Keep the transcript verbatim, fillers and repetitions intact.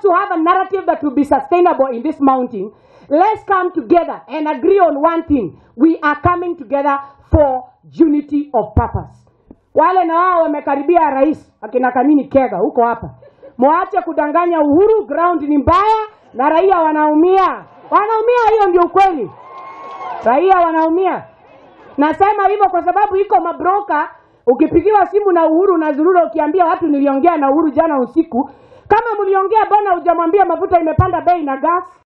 to have a narrative that will be sustainable in this mountain, let's come together and agree on one thing. We are coming together for unity of purpose. Wale na wao wamekaribia rais, akina Kanini Kega, huko hapa. Muache kudanganya Uhuru, ground ni mbaya, na raia wanaumia. Wanaumia, hiyo ndio ukweli. Raia wanaumia. Nasema hivyo kwa sababu iko mabroka, ukipigiwa simu na Uhuru na zurura ukiambia watu niliongea na Uhuru jana usiku. Kama mliongea bwana hujamwambia mafuta imepanda bei na gas.